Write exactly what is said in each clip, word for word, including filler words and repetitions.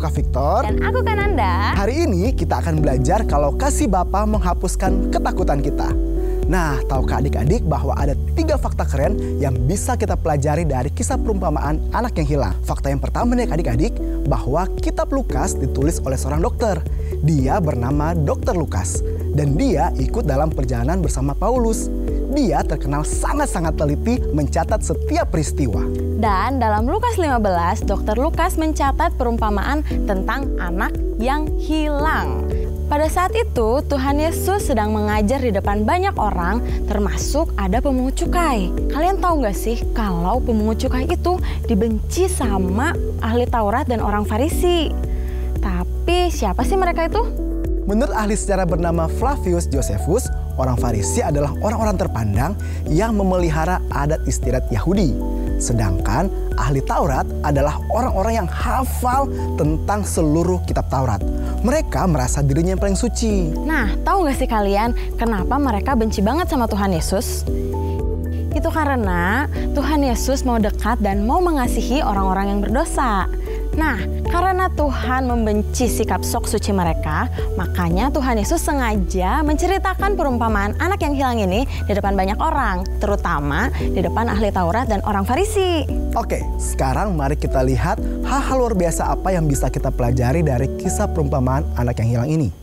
Kak Victor. Dan aku Kananda. Hari ini kita akan belajar kalau kasih Bapa menghapuskan ketakutan kita. Nah, tahukah adik-adik bahwa ada tiga fakta keren yang bisa kita pelajari dari kisah perumpamaan anak yang hilang. Fakta yang pertama nih adik-adik, bahwa kitab Lukas ditulis oleh seorang dokter. Dia bernama dokter Lukas. Dan dia ikut dalam perjalanan bersama Paulus. Dia terkenal sangat-sangat teliti mencatat setiap peristiwa. Dan dalam Lukas lima belas, dokter Lukas mencatat perumpamaan tentang anak yang hilang. Pada saat itu, Tuhan Yesus sedang mengajar di depan banyak orang, termasuk ada pemungut cukai. Kalian tahu nggak sih kalau pemungut cukai itu dibenci sama ahli Taurat dan orang Farisi? Tapi siapa sih mereka itu? Menurut ahli sejarah bernama Flavius Josephus, orang Farisi adalah orang-orang terpandang yang memelihara adat istiadat Yahudi. Sedangkan ahli Taurat adalah orang-orang yang hafal tentang seluruh kitab Taurat. Mereka merasa dirinya yang paling suci. Nah, tahu gak sih kalian kenapa mereka benci banget sama Tuhan Yesus? Itu karena Tuhan Yesus mau dekat dan mau mengasihi orang-orang yang berdosa. Nah, karena Tuhan membenci sikap sok suci mereka, makanya Tuhan Yesus sengaja menceritakan perumpamaan anak yang hilang ini di depan banyak orang, terutama di depan ahli Taurat dan orang Farisi. Oke, sekarang mari kita lihat hal-hal luar biasa apa yang bisa kita pelajari dari kisah perumpamaan anak yang hilang ini.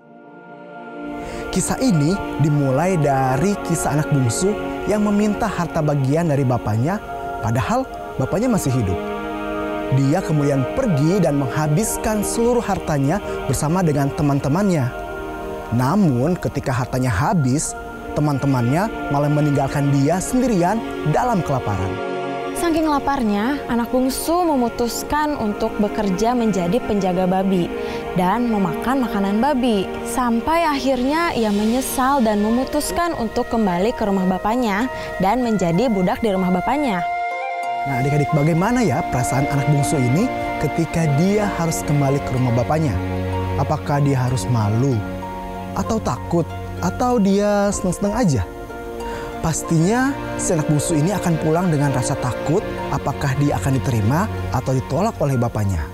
Kisah ini dimulai dari kisah anak bungsu yang meminta harta bagian dari bapaknya, padahal bapaknya masih hidup. Dia kemudian pergi dan menghabiskan seluruh hartanya bersama dengan teman-temannya. Namun ketika hartanya habis, teman-temannya malah meninggalkan dia sendirian dalam kelaparan. Saking laparnya, anak bungsu memutuskan untuk bekerja menjadi penjaga babi dan memakan makanan babi. Sampai akhirnya ia menyesal dan memutuskan untuk kembali ke rumah bapaknya dan menjadi budak di rumah bapaknya. Nah adik-adik, bagaimana ya perasaan anak bungsu ini ketika dia harus kembali ke rumah bapaknya? Apakah dia harus malu? Atau takut? Atau dia senang-senang aja? Pastinya si anak bungsu ini akan pulang dengan rasa takut apakah dia akan diterima atau ditolak oleh bapaknya.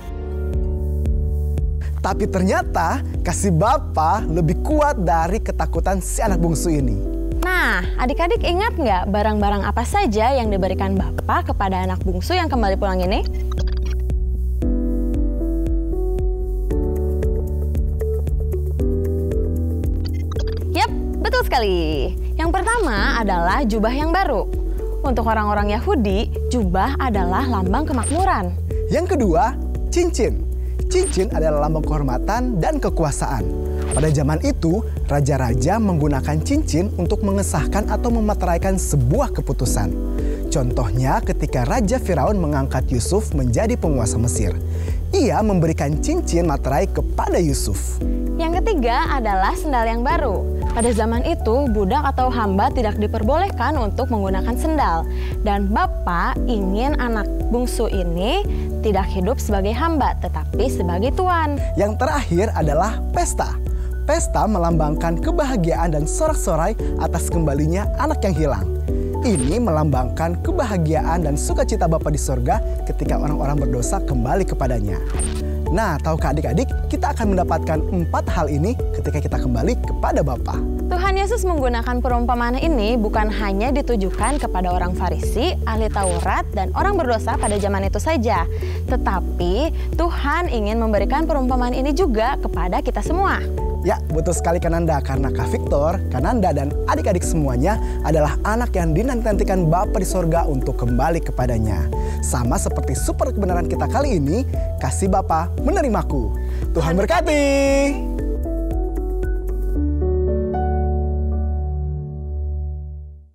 Tapi ternyata kasih bapa lebih kuat dari ketakutan si anak bungsu ini. Nah, adik-adik ingat nggak barang-barang apa saja yang diberikan Bapak kepada anak bungsu yang kembali pulang ini? Yap, betul sekali. Yang pertama adalah jubah yang baru. Untuk orang-orang Yahudi, jubah adalah lambang kemakmuran. Yang kedua, cincin. Cincin adalah lambang kehormatan dan kekuasaan. Pada zaman itu, raja-raja menggunakan cincin untuk mengesahkan atau memeteraikan sebuah keputusan. Contohnya ketika Raja Firaun mengangkat Yusuf menjadi penguasa Mesir. Ia memberikan cincin materai kepada Yusuf. Yang ketiga adalah sendal yang baru. Pada zaman itu, budak atau hamba tidak diperbolehkan untuk menggunakan sendal. Dan Bapak ingin anak bungsu ini tidak hidup sebagai hamba, tetapi sebagai tuan. Yang terakhir adalah pesta. Pesta melambangkan kebahagiaan dan sorak-sorai atas kembalinya anak yang hilang. Ini melambangkan kebahagiaan dan sukacita Bapa di sorga ketika orang-orang berdosa kembali kepadanya. Nah, tahukah adik-adik, kita akan mendapatkan empat hal ini ketika kita kembali kepada Bapa. Tuhan Yesus menggunakan perumpamaan ini bukan hanya ditujukan kepada orang Farisi, ahli Taurat, dan orang berdosa pada zaman itu saja. Tetapi Tuhan ingin memberikan perumpamaan ini juga kepada kita semua. Ya, betul sekali Kananda, karena Kak Victor, Kananda, dan adik-adik semuanya adalah anak yang dinanti-nantikan Bapa di sorga untuk kembali kepadanya. Sama seperti super kebenaran kita kali ini, kasih Bapa menerimaku. Tuhan berkati.